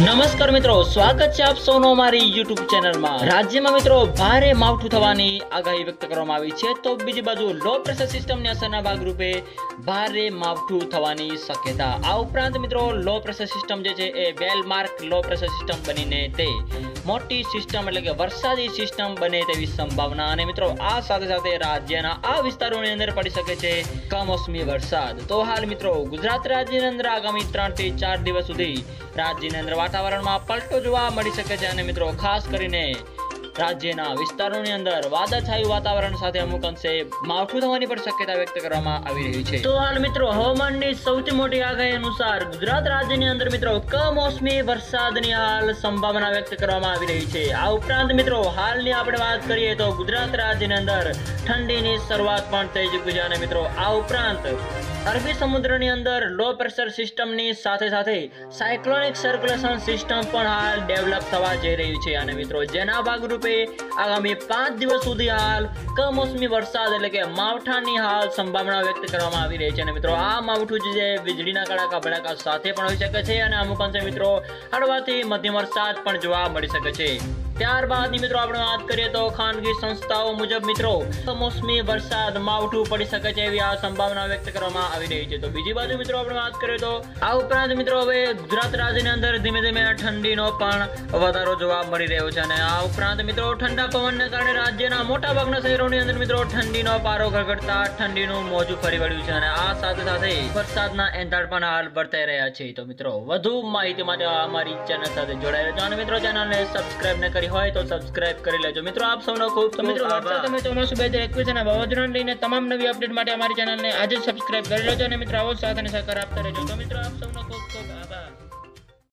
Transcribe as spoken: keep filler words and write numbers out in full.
નમસ્કાર મિત્રો, સ્વાગત છે આપ સૌનો અમારી યુટ્યુબ ચેનલમાં। રાજ્યમાં મિત્રો ભારે માવઠું થવાની આગાહી વ્યક્ત કરવામાં આવી છે, તો બીજી બાજુ લો પ્રેશર સિસ્ટમની અસરના ભાગરૂપે ભારે માવઠું થવાની શક્યતા। આ ઉપરાંત મિત્રો લો પ્રેશર સિસ્ટમ જે છે એ વેલમાર્ક લો પ્રેશર સિસ્ટમ બનીને તે મોટી સિસ્ટમ એટલે કે વરસાદી સિસ્ટમ બને તેવી સંભાવના। અને મિત્રો આ સાથે સાથે રાજ્યના આ વિસ્તારોની અંદર પડી શકે છે કમોસમી વરસાદ। તો હાલ મિત્રો ગુજરાત રાજ્યની અંદર આગામી ત્રણ થી ચાર દિવસ સુધી રાજ્યની અંદર વાતાવરણમાં પલટો જોવા મળી શકે છે। અને મિત્રો ખાસ કરીને રાજ્યના વિસ્તારોની અંદર વાદળછાયું વાતાવરણ સાથે અમુક અંશે માવઠું થવાની પણ શક્યતા વ્યક્ત કરવામાં આવી રહી છે। તો હાલ મિત્રો હવામાનની સૌથી મોટી આગાહી અનુસાર ગુજરાત રાજ્યની અંદર મિત્રો કમોસમી વરસાદની હાલ સંભાવના વ્યક્ત કરવામાં આવી રહી છે। આ ઉપરાંત મિત્રો હાલની આપણે વાત કરીએ તો ગુજરાત રાજ્યની અંદર ઠંડીની શરૂઆત પણ થઈ ચૂકી છે। અને મિત્રો આ ઉપરાંત અરબી સમુદ્રની અંદર લો પ્રેશર સિસ્ટમની સાથે સાથે સાયક્લોનિક સર્ક્યુલેશન સિસ્ટમ પણ હાલ ડેવલપ થવા જઈ રહી છે। અને મિત્રો જેના ભાગરૂપે આગામી પાંચ દિવસ સુધી હાલ કમોસમી વરસાદ એટલે કે માવઠાની હાલ સંભાવના વ્યક્ત કરવામાં આવી રહી છે। અને મિત્રો આ માવઠું જે વીજળીના કડાકા ભડાકા સાથે પણ હોઈ શકે છે અને અમુક અંશે મિત્રો હળવાથી મધ્યમ વરસાદ પણ જોવા મળી શકે છે। ત્યારબાદ મિત્રો આપણે વાત કરીએ તો ખાનગી સંસ્થાઓ મુજબ મિત્રો કમોસમી વરસાદ માવઠું પડી શકે છે એવી આ સંભાવના વ્યક્ત કરવામાં આવી રહી છે। તો બીજી બાજુ મિત્રો આપણે વાત કરીએ તો આ ઉપરાંત મિત્રો હવે ગુજરાત રાજ્યની અંદર ધીમે ધીમે ઠંડીનો પણ વધારો જોવા મળી રહ્યો છે। અને આ ઉપરાંત મિત્રો ઠંડા પવનને કારણે રાજ્યના મોટા ભાગના શહેરોની અંદર મિત્રો ઠંડીનો પારો ગગડતા ઠંડીનું મોજું ફરી વળ્યું છે। અને આ સાથે સાથે વરસાદના એંધાણ પણ હાલ વર્તાઈ રહ્યા છે। તો મિત્રો વધુ માહિતી માટે અમારી ચેનલ સાથે જોડાઈ રહેજો અને મિત્રો ચેનલને સબસ્ક્રાઇબ ન કરી હોય તો સબસ્ક્રાઇબ કરી લેજો। મિત્રો આપ સૌનો ખૂબ ખૂબ મિત્રો વરસાદ તમે ચોમાસું બે હજાર એકવીસ અને વાવાઝોડાને લઈને તમામ નવી અપડેટ માટે અમારી ચેનલને આજે જ સબસ્ક્રાઇબ કરી લેજો અને મિત્રો આવો સાથ અને સહકાર આપતા રહેજો। તો મિત્રો આપ સૌનો ખૂબ ખૂબ આભાર।